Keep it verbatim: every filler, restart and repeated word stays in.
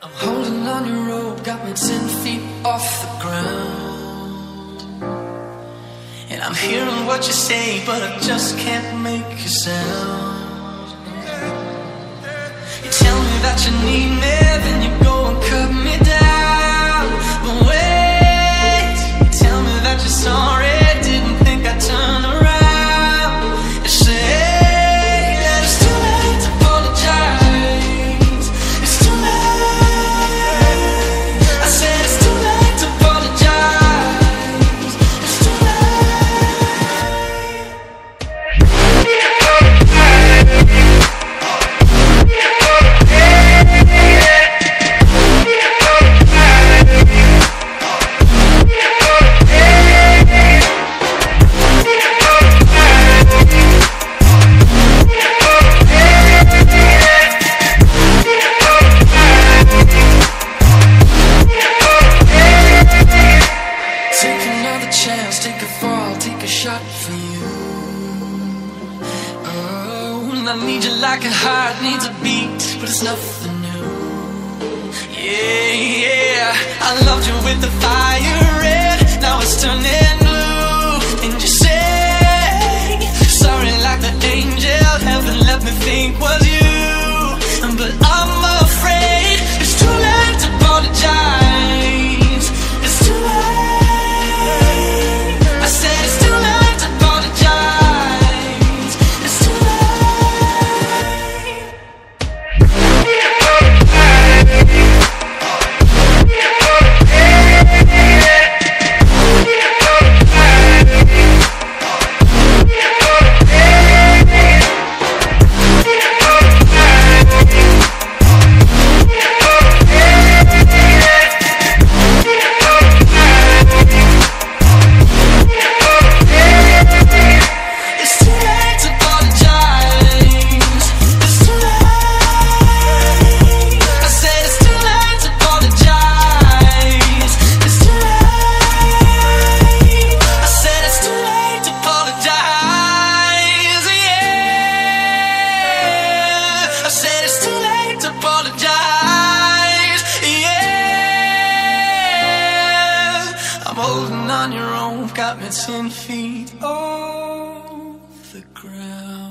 I'm holding on your rope, got me ten feet off the ground. And I'm hearing what you say, but I just can't make a sound. You tell me that you need me, then you go and cut me down. But wait, you tell me that you're sorry, didn't think I'd turn around. You say that it's too late to apologize. It's too late. I said it's too late to apologize. It's too I need you like a heart needs a beat, but it's nothing new. Yeah, yeah, I loved you with the fire red, now it's turning blue. And you say sorry like the angel heaven let me think was you. But I'm afraid it's too late to apologize. It's too late. I said it's too late to apologize. It's too late. I'm holding on your rope, got me ten feet off the ground.